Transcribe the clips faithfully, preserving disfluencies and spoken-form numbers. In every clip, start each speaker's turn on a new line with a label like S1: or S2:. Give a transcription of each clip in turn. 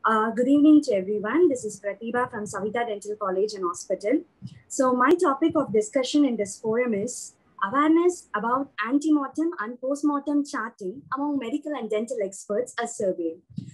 S1: Uh, good evening to everyone. This is Pratibha from Savita Dental College and Hospital. So my topic of discussion in this forum is awareness about antemortem and postmortem charting among medical and dental experts, a survey.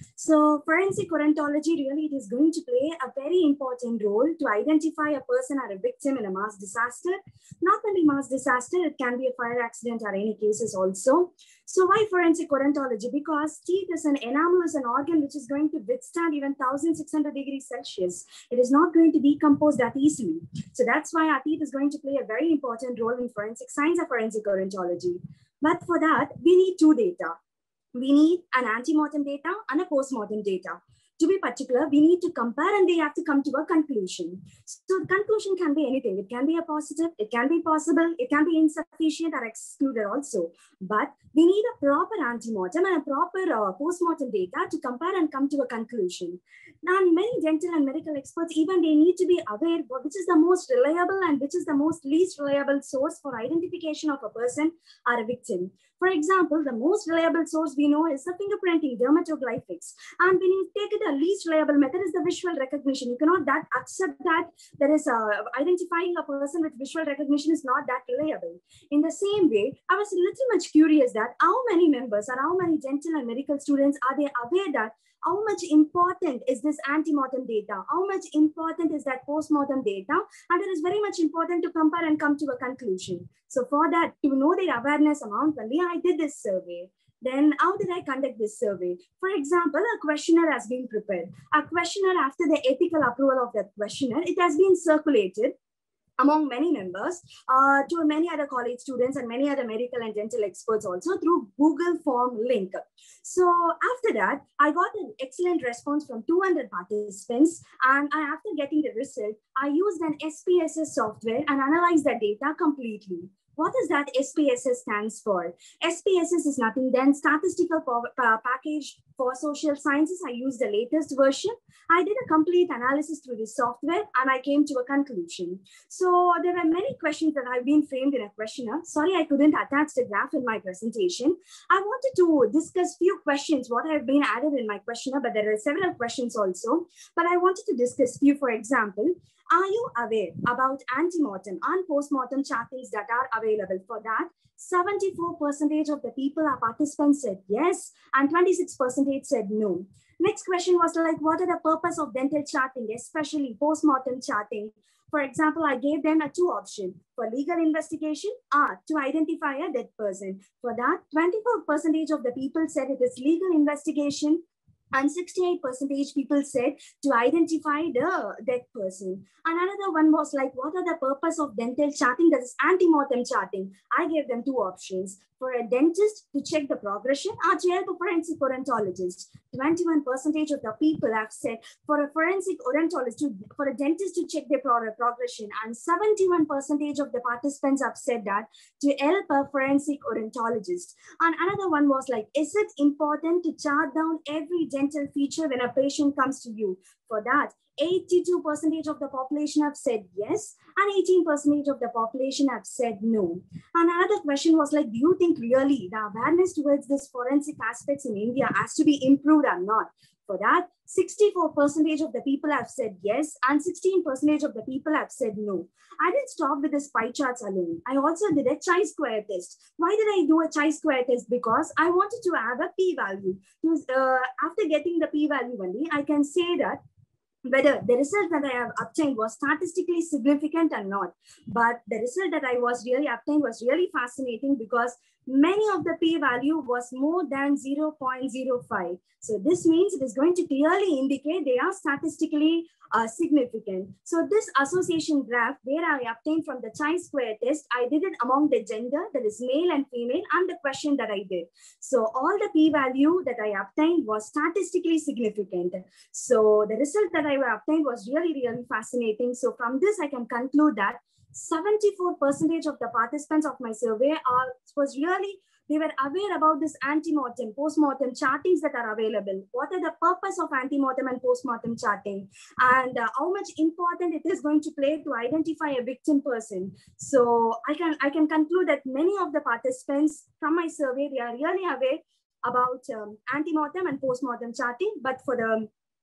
S1: So forensic odontology, really, it is going to play a very important role to identify a person or a victim in a mass disaster. Not only mass disaster, it can be a fire accident or any cases also. So why forensic odontology? Because teeth is an enamel, is an organ which is going to withstand even one thousand six hundred degrees Celsius. It is not going to decompose that easily. So that's why our teeth is going to play a very important role in forensic science or forensic odontology. But for that, we need two data. We need an antemortem data and a postmortem data. To be particular, we need to compare and they have to come to a conclusion. So the conclusion can be anything. It can be a positive, it can be possible, it can be insufficient or excluded also. But we need a proper antemortem and a proper uh, postmortem data to compare and come to a conclusion. Now, many dental and medical experts, even they need to be aware of which is the most reliable and which is the most least reliable source for identification of a person or a victim. For example, the most reliable source we know is the fingerprinting, dermatoglyphics. And when you take it, the least reliable method is the visual recognition. You cannot that accept that there is a, identifying a person with visual recognition is not that reliable. In the same way, I was a little much curious that how many members or how many dental and medical students are they aware that how much important is this antemortem data? How much important is that postmortem data? And it is very much important to compare and come to a conclusion. So for that, to know their awareness amount, only I did this survey. Then how did I conduct this survey? For example, a questionnaire has been prepared. A questionnaire, after the ethical approval of that questionnaire, it has been circulated among many members uh, to many other college students and many other medical and dental experts also through Google Form link. So after that, I got an excellent response from two hundred participants. And I, after getting the result, I used an S P S S software and analyzed the data completely. What is that S P S S stands for? S P S S is nothing than statistical uh, package for social sciences. I used the latest version. I did a complete analysis through this software and I came to a conclusion. So there were many questions that have been framed in a questionnaire. Sorry, I couldn't attach the graph in my presentation. I wanted to discuss few questions, what have been added in my questionnaire, but there are several questions also. But I wanted to discuss few, for example, are you aware about antemortem and postmortem chartings that are available? For that, seventy-four percent of the people, our participants said yes, and twenty-six percent said no. Next question was like, what are the purpose of dental charting, especially postmortem charting? For example, I gave them a two option for legal investigation or to identify a dead person. For that, twenty-four percent of the people said it is legal investigation. And sixty-eight percent people said to identify the dead person. And another one was like, what are the purpose of dental charting? That is antemortem charting. I gave them two options. For a dentist to check the progression or to help a forensic odontologist. twenty-one percent of the people have said for a forensic odontologist, to, for a dentist to check their progression. And seventy-one percent of the participants have said that to help a forensic odontologist. And another one was like, is it important to chart down every dental feature when a patient comes to you? For that, eighty-two percent of the population have said yes, and eighteen percent of the population have said no. And another question was like, do you think really the awareness towards this forensic aspects in India has to be improved or not? For that, sixty-four percent of the people have said yes, and sixteen percent of the people have said no. I didn't stop with this pie charts alone. I also did a chi-square test. Why did I do a chi-square test? Because I wanted to have a p-value. Uh, after getting the p-value only, I can say that whether the result that I have obtained was statistically significant or not. But the result that I was really obtained was really fascinating because many of the p-value was more than zero point zero five. So this means it is going to clearly indicate they are statistically uh, significant. So this association graph where I obtained from the chi-square test, I did it among the gender, that is male and female, and the question that I did. So all the p-value that I obtained was statistically significant. So the result that I obtained was really, really fascinating. So from this, I can conclude that seventy-four percent of the participants of my survey are, was really, they were aware about this antemortem, postmortem chartings that are available. What are the purpose of antemortem and postmortem charting? And uh, how much important it is going to play to identify a victim person. So I can, I can conclude that many of the participants from my survey, they are really aware about um, antemortem and postmortem charting. But for the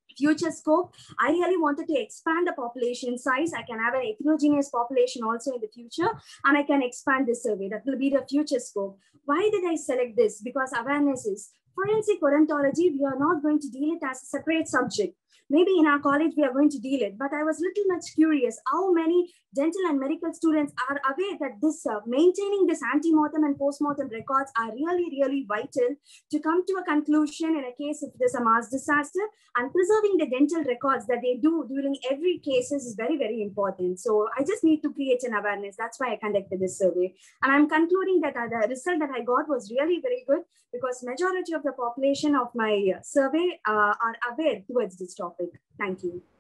S1: future scope. I really wanted to expand the population size. I can have an heterogeneous population also in the future, and I can expand this survey. That will be the future scope. Why did I select this? Because awareness is forensic odontology. We are not going to deal it as a separate subject. Maybe in our college, we are going to deal it, but I was little much curious how many dental and medical students are aware that this uh, maintaining this ante-mortem and post-mortem records are really, really vital to come to a conclusion in a case if there's a mass disaster, and preserving the dental records that they do during every case is very, very important. So I just need to create an awareness. That's why I conducted this survey. And I'm concluding that uh, the result that I got was really very good, because majority of the population of my survey uh, are aware towards this topic. Thank you.